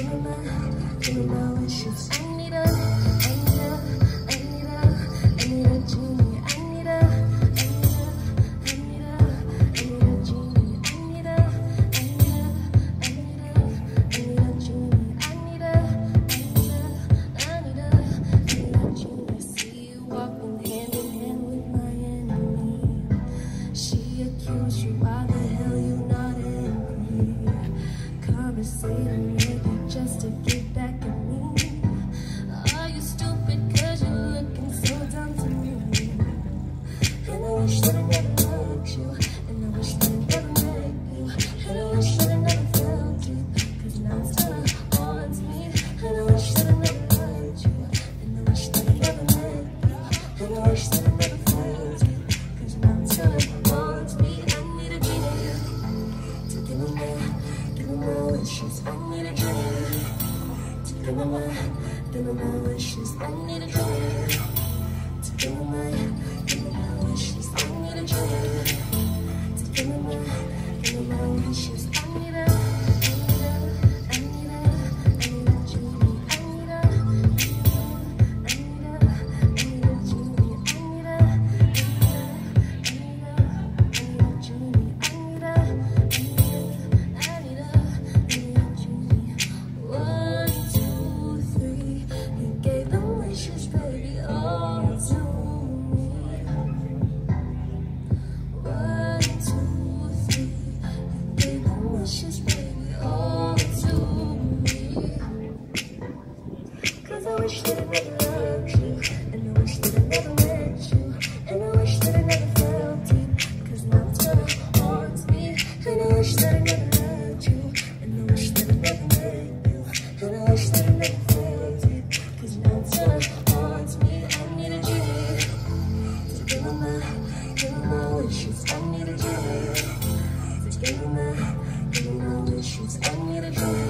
give me my wishes. I need a genie. I need a genie. I need a genie. I need a genie. See you walking hand in hand with my enemy. She accused you, why the hell you not angry? Conversating with you just to get back at me. Are you stupid cause you're looking so dumb to me? And I wish that I never loved you, and I wish that I never met you, and I wish that I never felt you, cause now it's still haunts me. And I wish that I never loved you, and I wish that I never met you, and I wish that I never felt you, cause now it's still haunts me. I need a genie to give me my wishes. I need a genie to give me my wishes. I need a genie to give me my wishes. I need a genie to give me my wishes. I need a genie. I need a I wish that I never loved you, and I wish that I never met you, and I wish that I never felt you, cause now it's gonna haunt me. And I wish that I never loved you, and I wish that I never met you, and I wish that I never felt you, cause now it's gonna haunt me. I need a genie to give me my wishes. I need a genie to give me my wishes. I need a genie.